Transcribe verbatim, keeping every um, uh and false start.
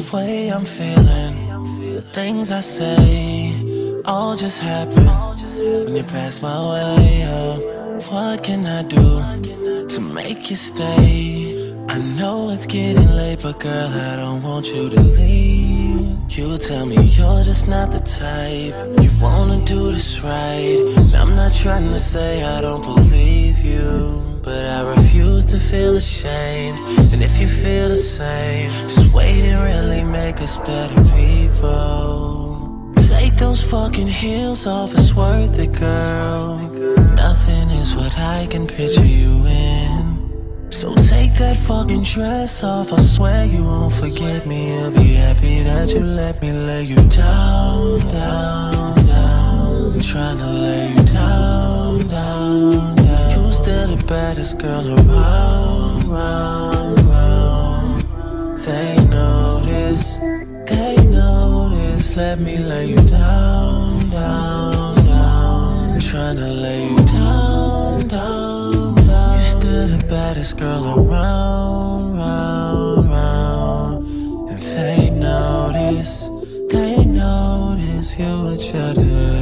way I'm feeling, the things I say, all just happen when you pass my way. uh, What can I do to make you stay? I know it's getting late, but girl, I don't want you to leave. You tell me you're just not the type, you wanna do this right. And I'm not trying to say I don't believe you, but I refuse to feel ashamed. And if you feel the same, just wait and really make us better people. Take those fucking heels off, it's worth it, girl. Nothing is what I can picture you in. So take that fucking dress off, I swear you won't forget me. You'll be happy that you let me lay you down, down, down. I'm trying to lay you down, down, down. You're still the baddest girl around, round, round. They notice, they notice. Let me lay you down, down, down. I'm trying to lay you down, down, down. You're still the baddest girl around, round, round. And they notice, they notice you what you do.